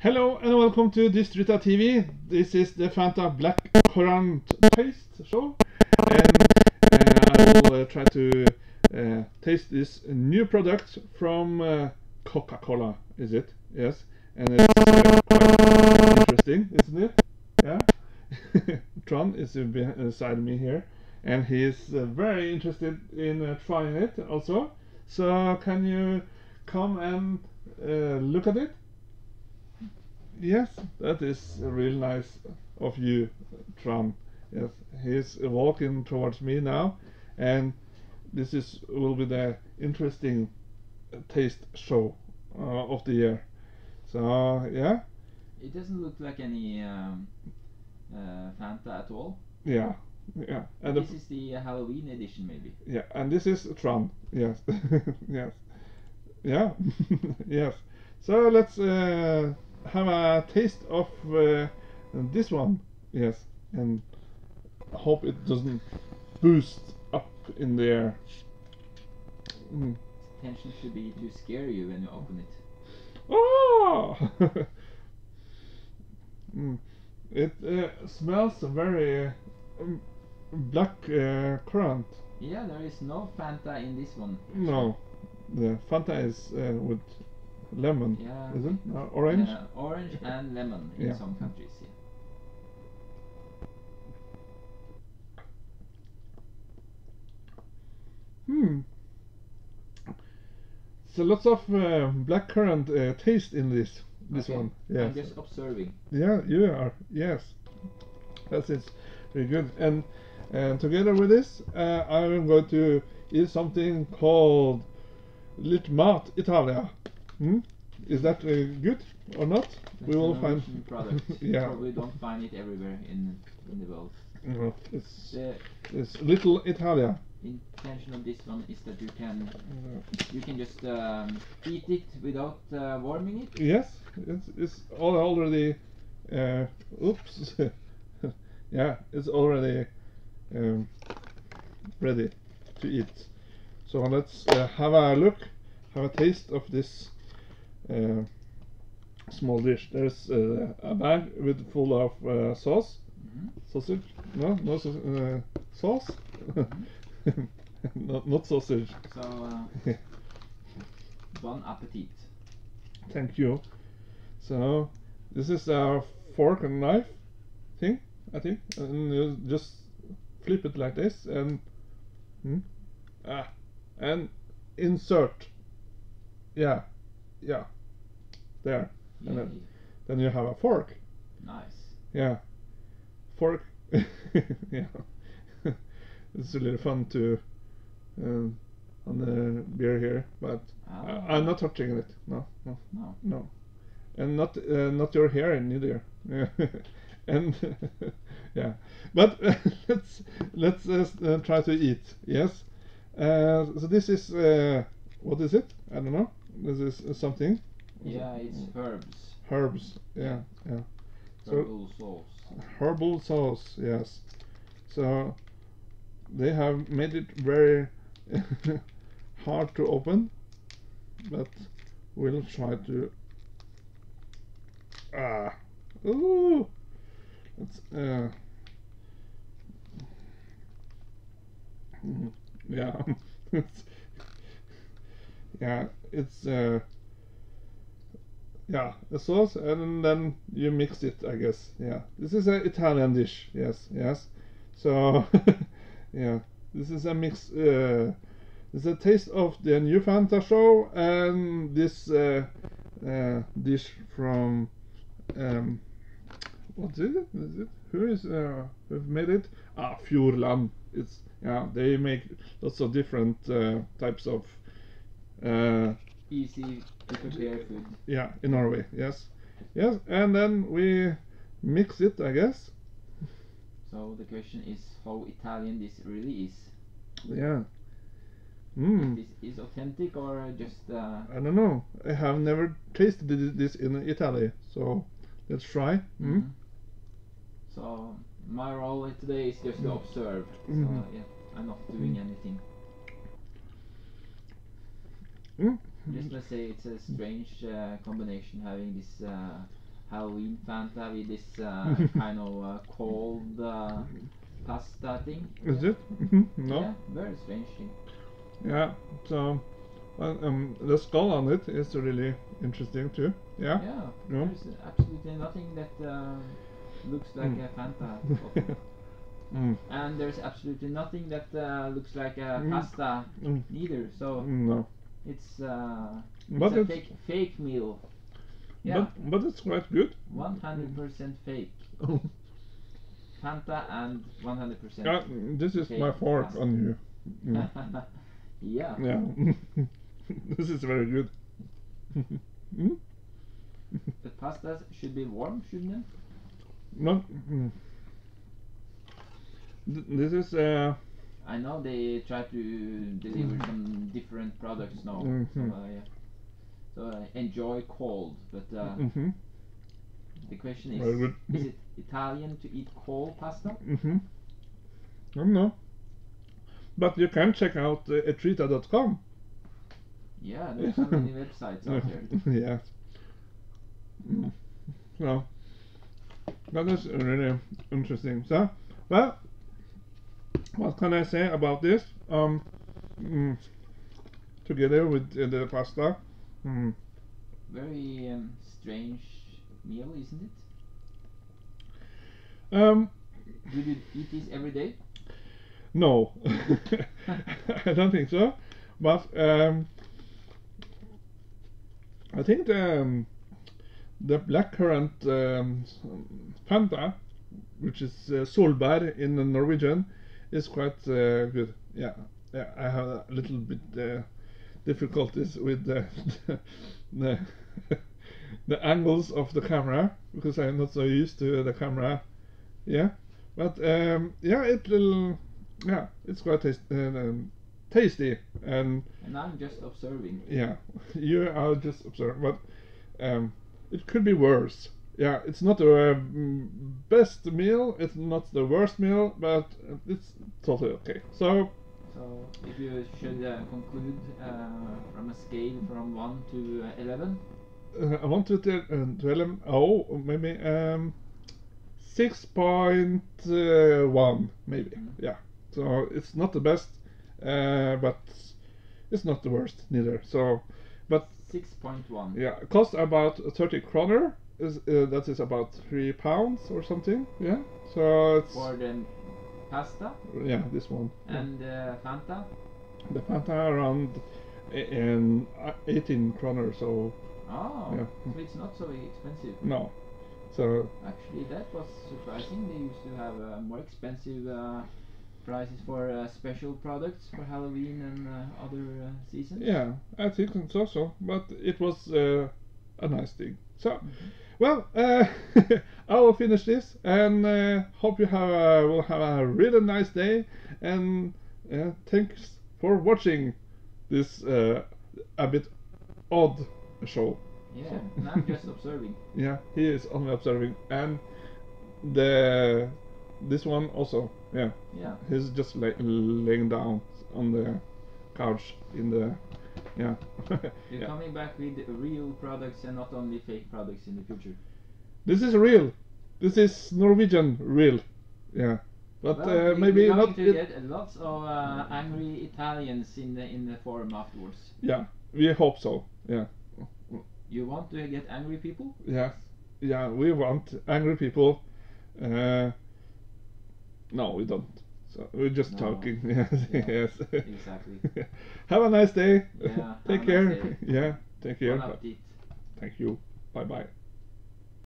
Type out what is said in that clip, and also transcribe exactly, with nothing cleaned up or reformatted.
Hello and welcome to Distrita T V. This is the Fanta Black Currant Taste Show, and uh, I will uh, try to uh, taste this new product from uh, Coca-Cola. Is it? Yes, and it's uh, quite interesting, isn't it? Yeah. Tron is uh, beside me here, and he is uh, very interested in uh, trying it also. So can you come and uh, look at it? Yes, that is real nice of you, Tron. Yes, he's walking towards me now, and this is will be the interesting taste show uh, of the year. So yeah, It doesn't look like any um, uh, Fanta at all. yeah, yeah, and This the, is the uh, Halloween edition, maybe. yeah, and this is Tron. Yes, yes, yeah, yes. So let's uh, have a taste of uh, this one. Yes, and hope it doesn't boost up in the air. Mm. Tension should be to scare you when you open it. Oh! mm. It uh, smells very uh, um, black uh, currant. Yeah, there is no Fanta in this one. No, the Fanta is uh, with lemon, Yeah. isn't it? Uh, orange? Uh, orange and lemon in Yeah. some countries. Yeah. Hmm. So lots of uh, black currant uh, taste in this this Okay. one. Yes. I'm just observing. Yeah, you are. Yes, that's it. Very good. And and together with this, uh, I'm going to eat something called Litmat Italia. Hmm? Is that uh, good or not? That's We will a find. Norwegian product. Yeah. Probably don't find it everywhere in in the world. No, it's The it's Little Italia. intention of this one is that you can Uh, you can just um, eat it without uh, warming it. yes, it's it's all already. Uh, oops. Yeah, it's already um, ready to eat. So let's uh, have a look, have a taste of this uh, small dish. There's uh, a bag with full of uh, sauce, Mhm. sausage. No, no sau- uh, sauce. not not sausage. So uh, bon appetit. Thank you. So this is a fork and knife thing, I think, and you just flip it like this and hmm, ah, and insert. Yeah, yeah, there, and then, Yay. then you have a fork. Nice. Yeah, fork. Yeah, it's really fun to um, on the beer here, but Ah. I, I'm not touching it. No, no. No. No, and not uh, not your hair neither. And yeah, but let's let's uh, s- uh, try to eat. Yes. Uh, so this is uh, what is it? I don't know. This is uh, something. Yeah, it's herbs. Herbs. Yeah, yeah. So Herbal sauce. herbal sauce. Yes. So they have made it very hard to open, but we'll try to. Ah, ooh, it's uh, mm, yeah, it's, yeah, it's uh, yeah, a sauce, and then you mix it, I guess. Yeah, this is an Italian dish. Yes, yes. So, yeah, this is a mix. Uh, this is a taste of the new Fanta show and this uh, uh, dish from. Um, what is it? Is it? Who is uh, who've made it? Ah, Fjordland. It's yeah. They make lots of different uh, types of uh, Easy to prepare food. yeah in Norway. Yes, yes. And then we mix it, I guess. So the question is how Italian this really is. Yeah. Mm. This is authentic or just uh, I don't know. I have never tasted thi- this in Italy, so let's try. Mm. mhm. So my role today is just to Mm. observe. So Mhm. yeah, I'm not doing Mm. anything. Mm. Just let's say it's a strange uh, combination having this uh, Halloween Fanta with this uh, kind of uh, cold uh, pasta thing. Is yeah. it? Mhm. No. Yeah, very strange thing. Yeah. So, well, um, the skull on it is really interesting too. Yeah. Yeah, Yeah. there's absolutely nothing that uh, looks like Mm. a Fanta bottle. Mm. And there's absolutely nothing that uh, looks like a Mm. pasta Mm. neither. So No. it's uh, But it's a it's fake fake meal. Yeah, but but it's quite good. one hundred percent fake. Fanta and one hundred percent. Yeah, this is my fake fork pasta. on you. Mm. Yeah. Yeah. This is very good. Mm? The pastas should be warm, shouldn't they? No. Mm. Th- This is uh. I know they try to deliver some different products now. Mhm. So, uh, yeah. so uh, enjoy cold, but uh, Mm-hmm. the question Very is: good. is it Italian to eat cold pasta? Mm-hmm. I don't know. But you can check out uh, etrita dot com. Yeah, there's so many websites out there. Yes. Mm. So that is really interesting. So, well, what can I say about this? Um, mm, together with uh, the pasta. Mm, Very um, strange meal, isn't it? um, Would you eat this every day? no, I don't think so. But um, I think the um, the blackcurrant um, s- Fanta, which is uh, solbær in the Norwegian, is quite uh, good. Yeah, yeah. I have a little bit uh, difficulties with the the, the angles of the camera because I'm not so used to the camera. Yeah, but um, yeah, it will. Yeah, it's quite taste, uh, um, tasty and. And I'm just observing. Yeah, you are just observing, but um, it could be worse. Yeah, it's not the uh, best meal, it's not the worst meal, but it's totally okay. So, So if you should uh, conclude uh, from a scale from one to uh, eleven, uh, I want to tell, uh, tell him, oh, maybe um, six point one, maybe. Mm. Yeah, so it's not the best, uh, but it's not the worst neither. So, but six point one. yeah, it costs about thirty kroner. Is uh, that is about three pounds or something. Yeah. So it's For the pasta yeah this one. Yeah. and uh, Fanta. The Fanta around a- in uh, eighteen kroner. So Oh, Yeah. so it's not so expensive. no. So Actually, that was surprising. They used to have uh, more expensive uh, prices for uh, special products for Halloween and uh, other uh, seasons. yeah, I think it's also, but it was uh, a nice thing. So. Mhm. Well, uh, I will finish this and uh, hope you have a, will have a really nice day. And uh, thanks for watching this uh, a bit odd show. Yeah, and I'm just observing. Yeah, he is only observing, and the this one also. Yeah, Yeah. he's just lay, laying down on the couch in the yeah. You're Yeah. coming back with real products and not only fake products in the future. This is real. This is Norwegian real. Yeah. But Well, uh, we- maybe we're going not. to it- get lots of uh, angry Italians in the in the forum afterwards. Yeah, we hope so. Yeah. You want to get angry people? Yeah. Yeah, we want angry people. Uh, no, we don't. So we're just No. talking. Yes. Yeah, Yes. exactly. Have a nice day. Yeah, have Take a care. nice day. Yeah. Take care. Bon appetit. Thank you. Bye bye.